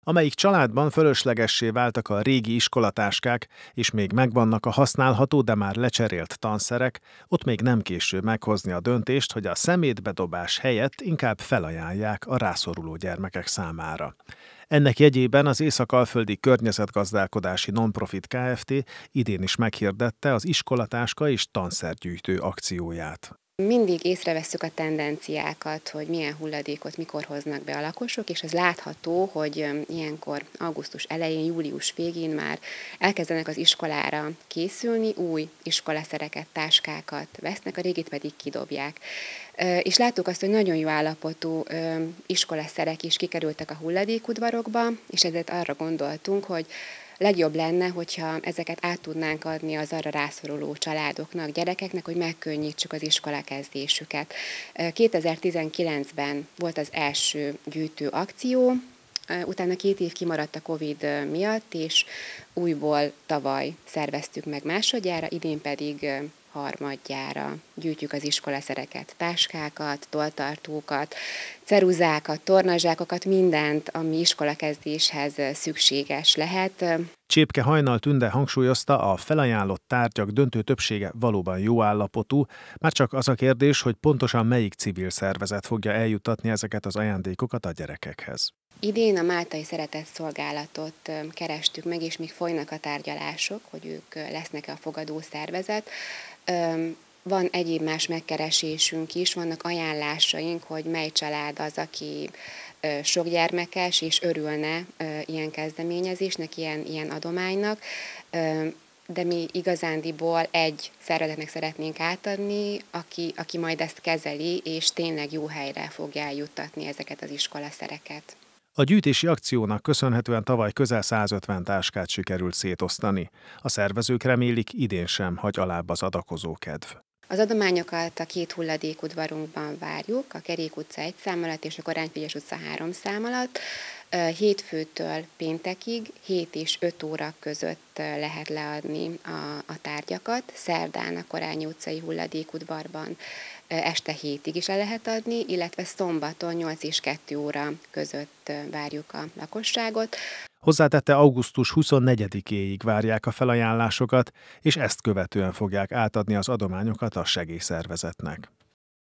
Amelyik családban fölöslegessé váltak a régi iskolatáskák, és még megvannak a használható, de már lecserélt tanszerek, ott még nem késő meghozni a döntést, hogy a szemétbedobás helyett inkább felajánlják a rászoruló gyermekek számára. Ennek jegyében az Észak-Alföldi Környezetgazdálkodási Nonprofit Kft. Idén is meghirdette az iskolatáska és tanszergyűjtő akcióját. Mindig észrevesszük a tendenciákat, hogy milyen hulladékot mikor hoznak be a lakosok, és ez látható, hogy ilyenkor augusztus elején, július végén már elkezdenek az iskolára készülni, új iskolaszereket, táskákat vesznek, a régit pedig kidobják. És láttuk azt, hogy nagyon jó állapotú iskolaszerek is kikerültek a hulladékudvarokba, és ezért arra gondoltunk, hogy legjobb lenne, hogyha ezeket át tudnánk adni az arra rászoruló családoknak, gyerekeknek, hogy megkönnyítsük az iskolakezdésüket. 2019-ben volt az első gyűjtő akció, utána 2 év kimaradt a Covid miatt, és újból tavaly szerveztük meg másodjára, idén pedig harmadjára gyűjtjük az iskolaszereket, táskákat, tolltartókat, ceruzákat, tornazsákokat, mindent, ami iskolakezdéshez szükséges lehet. Csépke Hajnal Tünde hangsúlyozta, a felajánlott tárgyak döntő többsége valóban jó állapotú, már csak az a kérdés, hogy pontosan melyik civil szervezet fogja eljuttatni ezeket az ajándékokat a gyerekekhez. Idén a Máltai Szeretetszolgálatot kerestük meg, és még folynak a tárgyalások, hogy ők lesznek-e a fogadó szervezet. Van egyéb más megkeresésünk is, vannak ajánlásaink, hogy mely család az, aki sok gyermekes, és örülne ilyen kezdeményezésnek, ilyen adománynak, de mi igazándiból egy szervezetnek szeretnénk átadni, aki majd ezt kezeli, és tényleg jó helyre fogja eljuttatni ezeket az iskolaszereket. A gyűjtési akciónak köszönhetően tavaly közel 150 táskát sikerült szétosztani. A szervezők remélik, idén sem hagy alább az adakozó kedv. Az adományokat a 2 hulladékudvarunkban várjuk, a Kerék utca 1 szám alatt és a Koránfrigyes utca 3 szám alatt. Hétfőtől péntekig 7 és 5 óra között lehet leadni a tárgyakat. Szerdán a Korányi utcai hulladékudvarban este 7-ig is le lehet adni, illetve szombaton 8 és 2 óra között várjuk a lakosságot. Hozzátette, augusztus 24-éig várják a felajánlásokat, és ezt követően fogják átadni az adományokat a segélyszervezetnek.